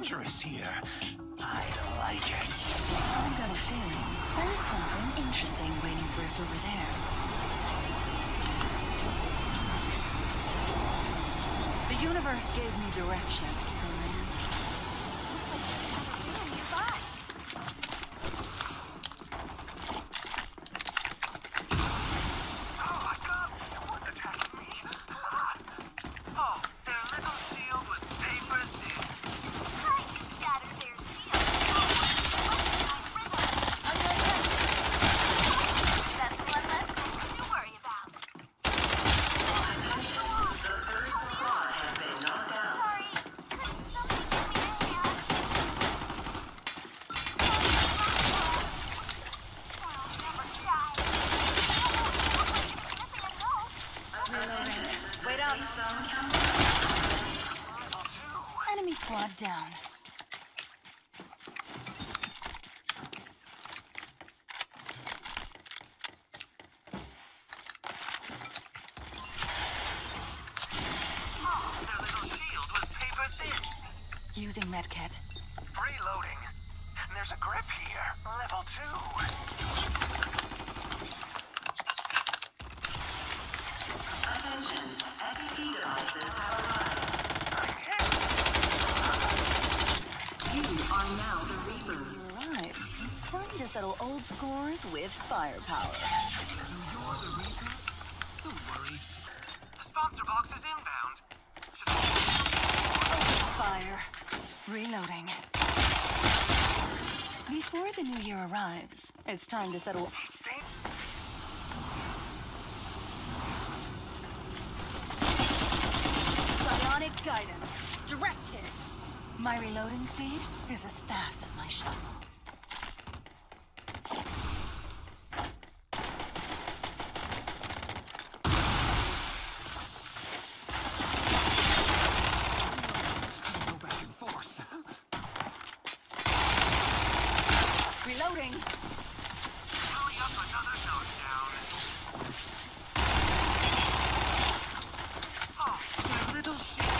dangerous here. I like it. I've got a feeling there's something interesting waiting for us over there. The universe gave me directions to land. Oh my God! Someone's attacking me! Oh, their little shield was paper thin. I can shatter their shield. That's one less thing to worry about. Sorry. Wait up. Enemy squad down. Oh, their little shield was paper thin. Using medkit. Reloading. There's a grip here. Level 2. Arrives. It's time to settle old scores with firepower. You're the Reaper? Don't worry. The sponsor box is inbound. Fire. Reloading. Before the new year arrives, it's time to settle. Psionic guidance. Direct hit. My reloading speed is as fast as my shuttle. Go back in force. Reloading. Hurry up, another node down. Oh, their little shield.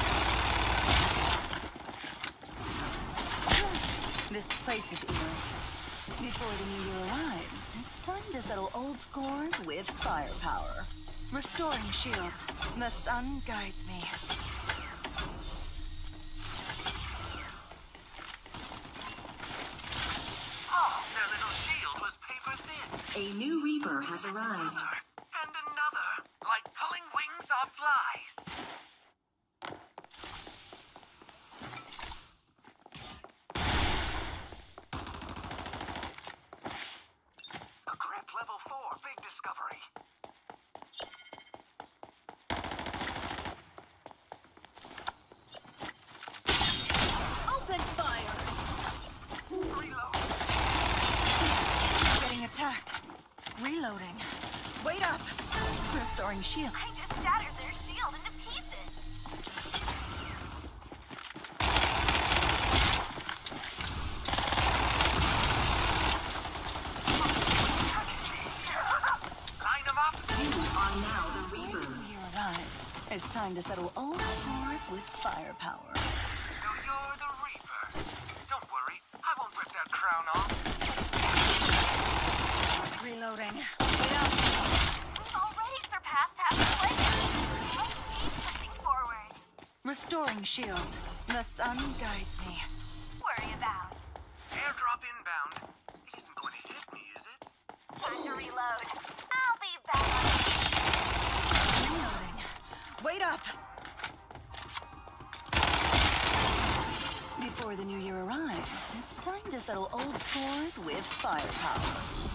This place is eerie. Before the new year arrives, it's time to settle old scores with firepower. Restoring shields. The sun guides me. Oh, their little shield was paper thin. A new Reaper has arrived. And another, like pulling wings off flies. A grip level 4, big discovery. Open fire! Reload. Getting attacked. Reloading. Wait up! Restoring shield. I just shattered their shield into pieces. Line them up. You are now the Reaper. New year arrives. It's time to settle old scores with firepower. So you're the Reaper. Don't worry, I won't rip that crown off. Reloading. Wait up! We've already surpassed halfway. Let's keep pushing forward. Restoring shields. The sun guides me. Worry about. Airdrop inbound. It isn't going to hit me, is it? Time to reload. I'll be back. Reloading. Wait up! Before the new year arrives, it's time to settle old scores with firepower.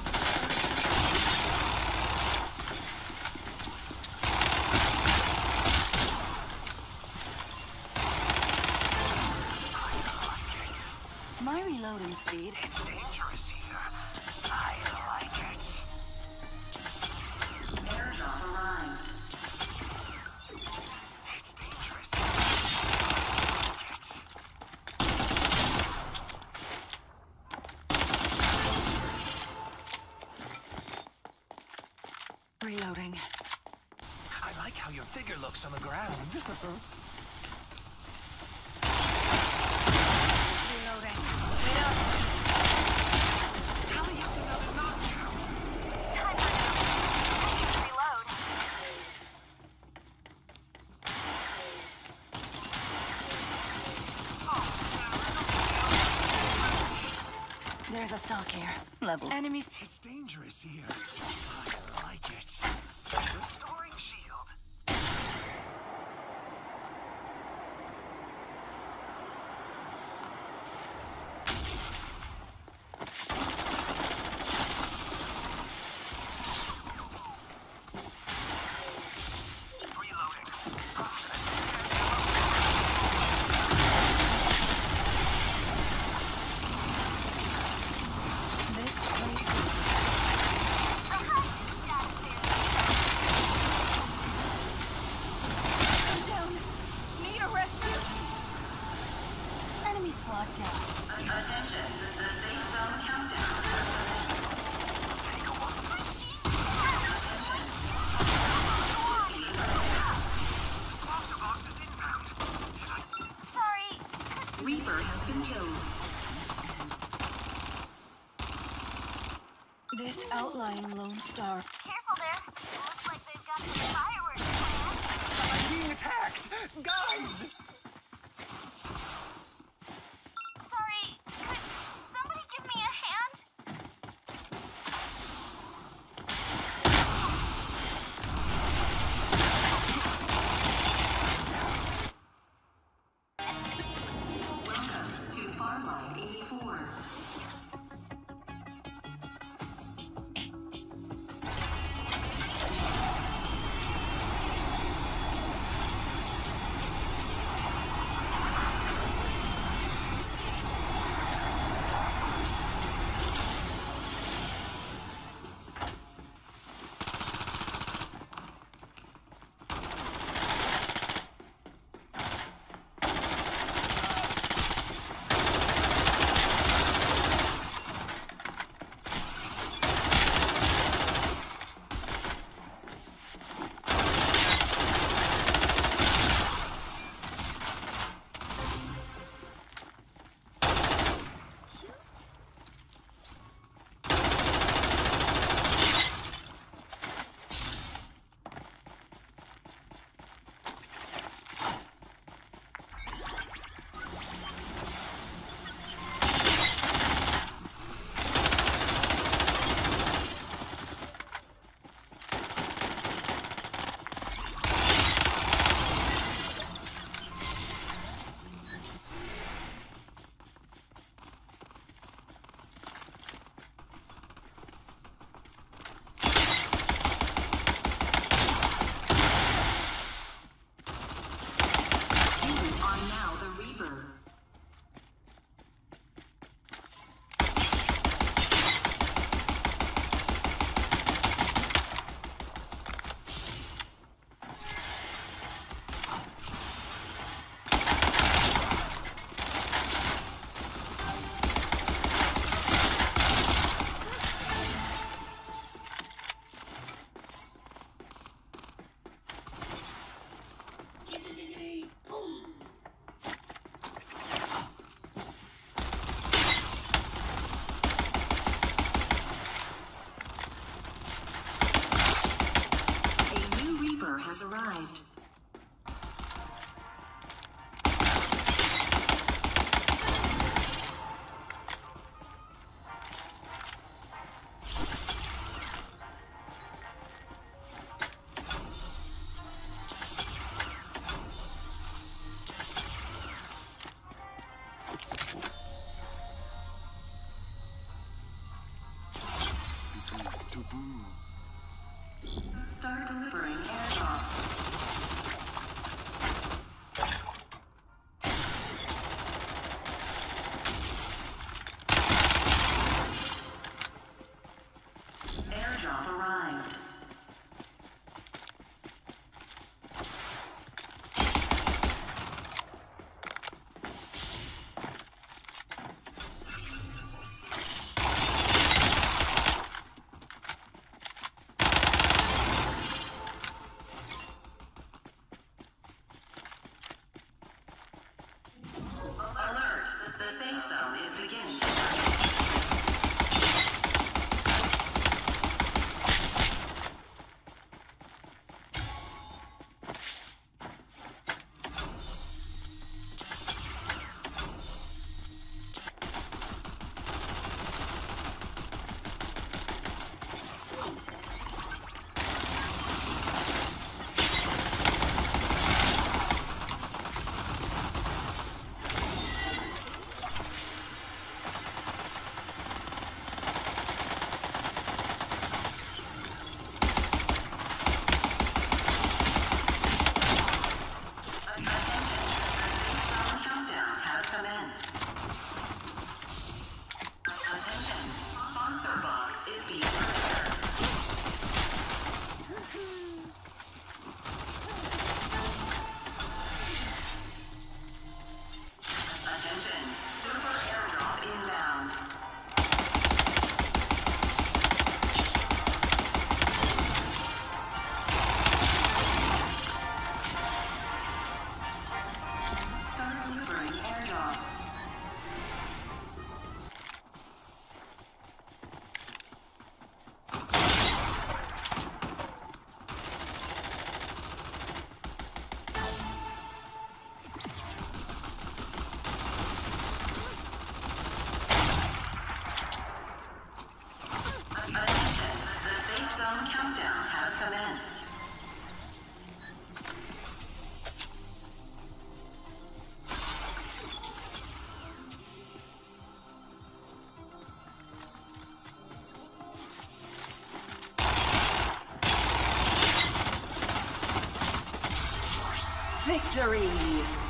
My reloading speed. It's dangerous here. I like it. Airdrop arrived. It's dangerous. Reloading. I like how your figure looks on the ground. There's a stock here. Level. Enemies. It's dangerous here. I like it. Restoring shield. Reaper has been killed. This outlying Lone Star. Careful there. Looks like they've got some fireworks planned. I'm being attacked! Guys! Sorry, could somebody give me a hand? Welcome to Farlight 84. Has arrived. Start delivering airdrop. Airdrop arrived. Victory!